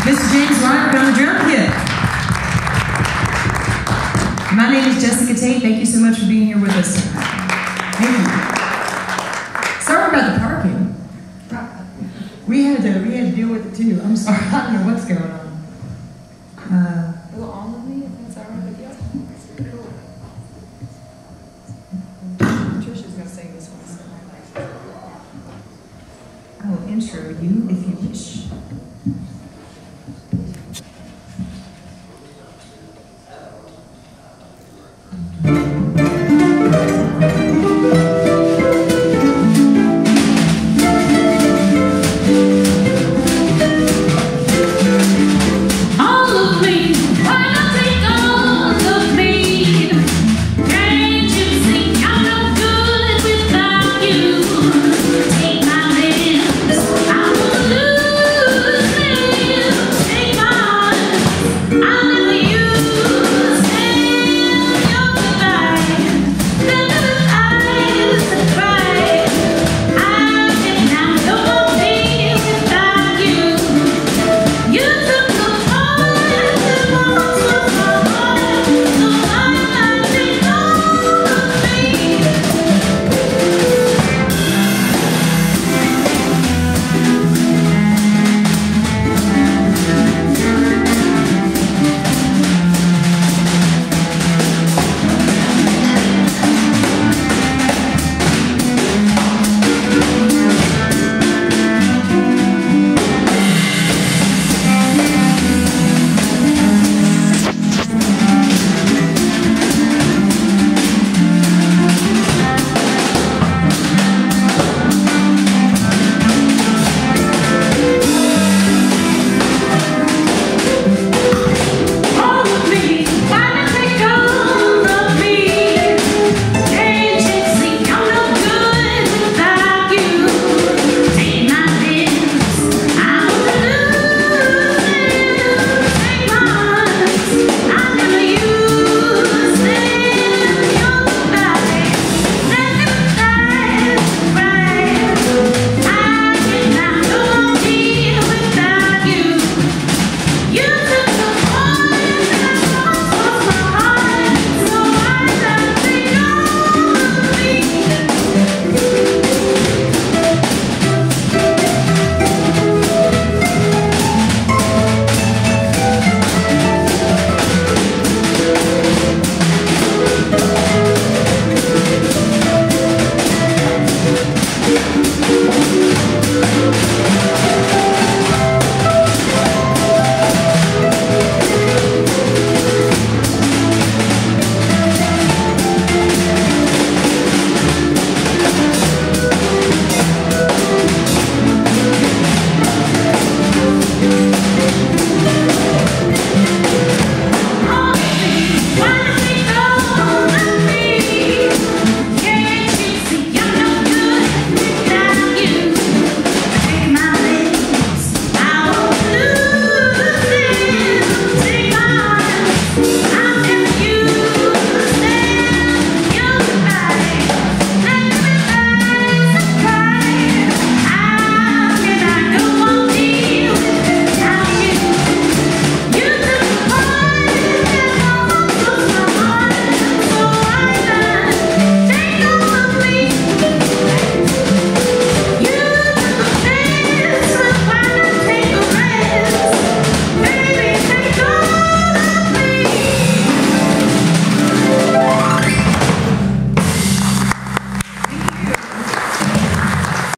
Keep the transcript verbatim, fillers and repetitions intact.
Mister James Wyrick on the drum kit. My name is Jessica Tate. Thank you so much for being here with us. Thank you. Sorry about the parking. We had to we had to deal with it too. I'm sorry. I don't know what's going on. Uh,